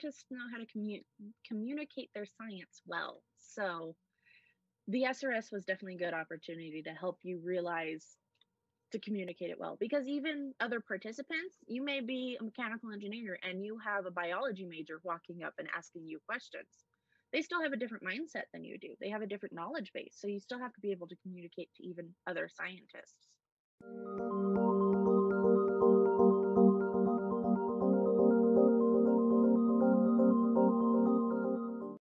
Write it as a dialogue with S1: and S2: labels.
S1: scientists know how to communicate their science well. So the SRS was definitely a good opportunity to help you realize to communicate it well, because even other participants, you may be a mechanical engineer and you have a biology major walking up and asking you questions. They still have a different mindset than you do. They have a different knowledge base. So you still have to be able to communicate to even other scientists.